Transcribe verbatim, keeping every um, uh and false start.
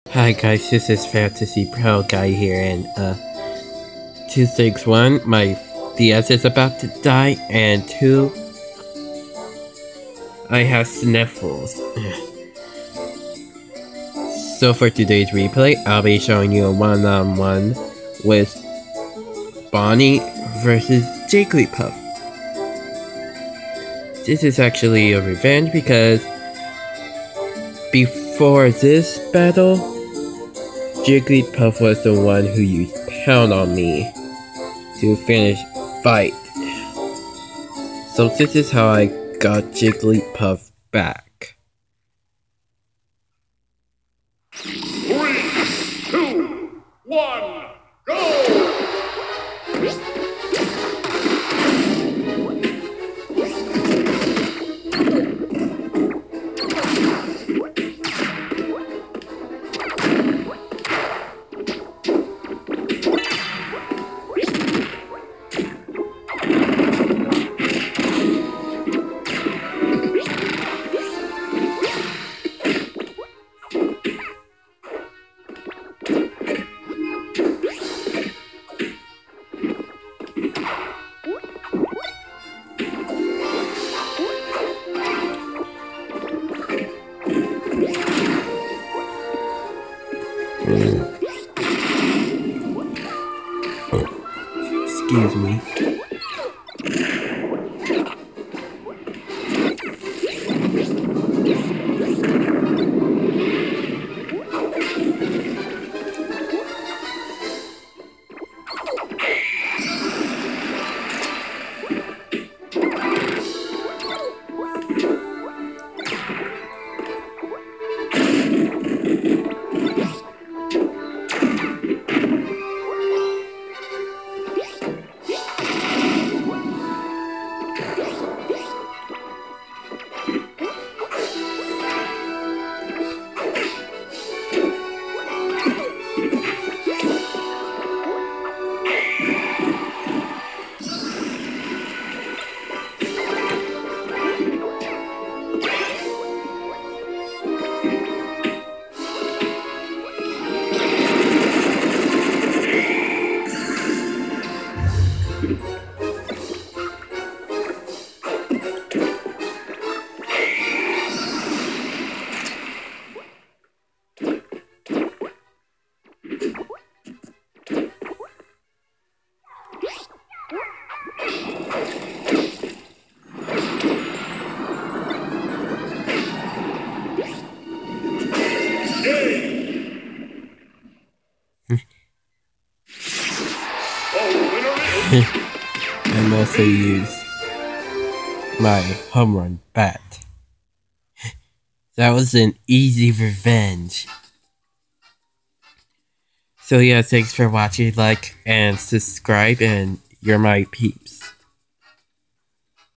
Hi guys, this is Fantasy Pro Guy here, and uh, two things. One, my D S is about to die, and two, I have sniffles. So for today's replay, I'll be showing you a one-on-one with Bonnie versus Jigglypuff. This is actually a revenge because before this battle, Jigglypuff was the one who used Pound on me to finish fight. So this is how I got Jigglypuff back. Three, two, one, go! Excuse me. And also use my home run bat. That was an easy revenge. So yeah, thanks for watching, like and subscribe, and you're my peeps.